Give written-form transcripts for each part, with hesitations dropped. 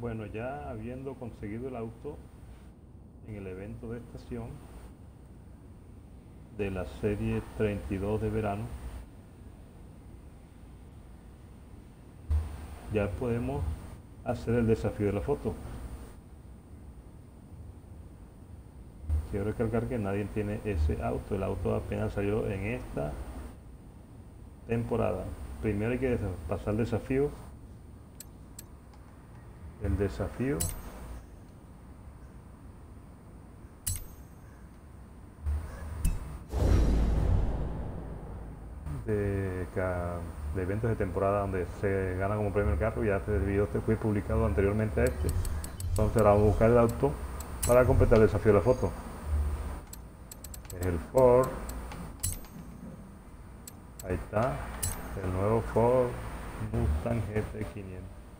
Bueno, ya habiendo conseguido el auto en el evento de estación de la serie 32 de verano, ya podemos hacer el desafío de la foto. Quiero recalcar que nadie tiene ese auto, el auto apenas salió en esta temporada. Primero hay que pasar el desafío. El desafío de eventos de temporada donde se gana como premio el carro. Ya este video fue publicado anteriormente a este. Entonces ahora vamos a buscar el auto para completar el desafío de la foto. Es el Ford. Ahí está, el nuevo Ford Mustang GT500.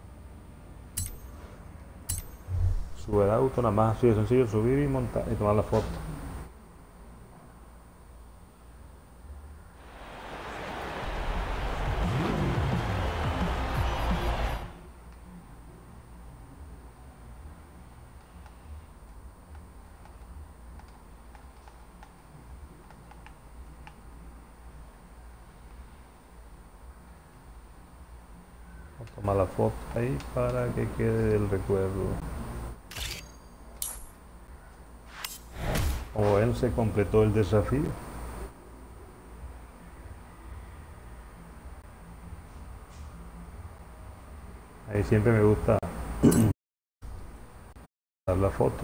Sube el auto, nada más así de sencillo, subir y montar y tomar la foto. Vamos a tomar la foto ahí para que quede el recuerdo. Como ven, se completó el desafío. Ahí siempre me gusta dar la foto.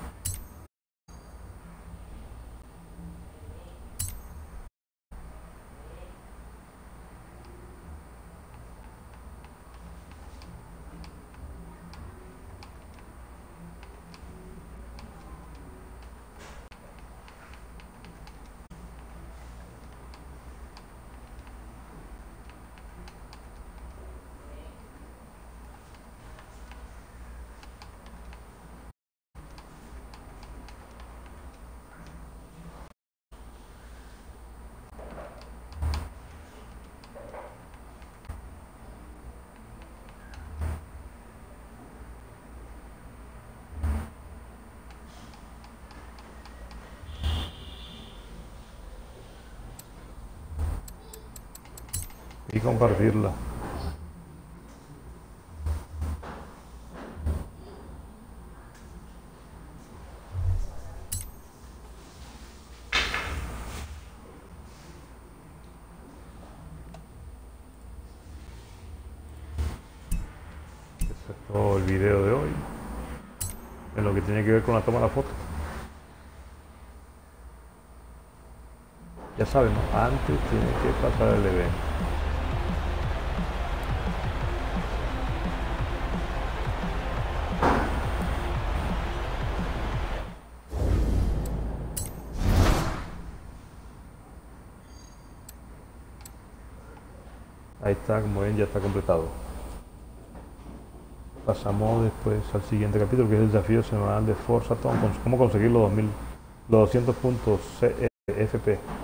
Y compartirla. Ese es todo el video de hoy en lo que tiene que ver con la toma de la foto. Ya sabemos, antes tiene que pasar el evento. Ahí está, como ven, ya está completado. Pasamos después al siguiente capítulo, que es el desafío semanal de Forza Tom, cómo conseguir los 200 puntos FP.